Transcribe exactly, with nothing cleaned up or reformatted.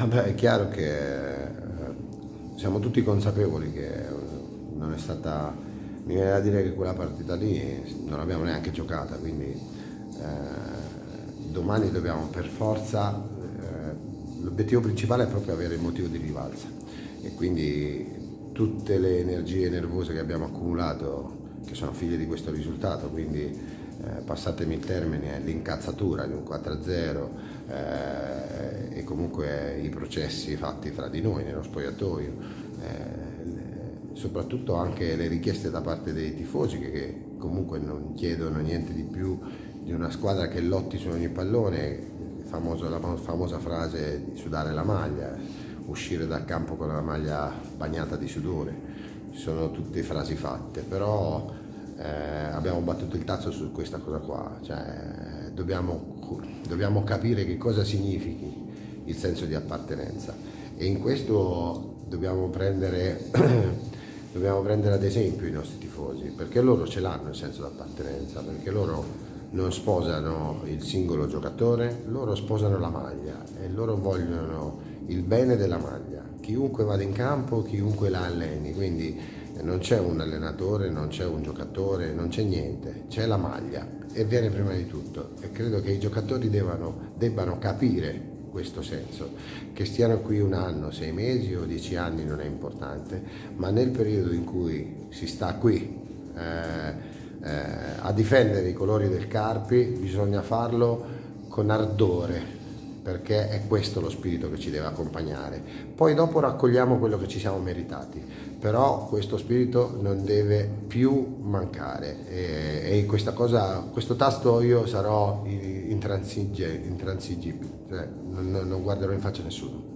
Vabbè, è chiaro che eh, siamo tutti consapevoli che non è stata, mi viene da dire che quella partita lì non l'abbiamo neanche giocata, quindi eh, domani dobbiamo per forza, eh, l'obiettivo principale è proprio avere il motivo di rivalsa e quindi tutte le energie nervose che abbiamo accumulato, che sono figlie di questo risultato, quindi eh, passatemi il termine, l'incazzatura di un quattro a zero eh, e comunque i processi fatti fra di noi nello spogliatoio, eh, soprattutto anche le richieste da parte dei tifosi che, che comunque non chiedono niente di più di una squadra che lotti su ogni pallone, famoso, la famosa frase di sudare la maglia, uscire dal campo con la maglia bagnata di sudore, sono tutte frasi fatte, però Eh, abbiamo battuto il tasto su questa cosa qua, cioè, dobbiamo, dobbiamo capire che cosa significhi il senso di appartenenza e in questo dobbiamo prendere, dobbiamo prendere ad esempio i nostri tifosi, perché loro ce l'hanno il senso di appartenenza, perché loro non sposano il singolo giocatore, loro sposano la maglia e loro vogliono il bene della maglia, chiunque vada in campo, chiunque la alleni, quindi non c'è un allenatore, non c'è un giocatore, non c'è niente, c'è la maglia e viene prima di tutto e credo che i giocatori debbano, debbano capire questo senso, che stiano qui un anno, sei mesi o dieci anni non è importante, ma nel periodo in cui si sta qui eh, eh, a difendere i colori del Carpi bisogna farlo con ardore, perché è questo lo spirito che ci deve accompagnare. Poi dopo raccogliamo quello che ci siamo meritati, però questo spirito non deve più mancare e, e questa cosa, questo tasto io sarò intransigibile, cioè non, non guarderò in faccia a nessuno.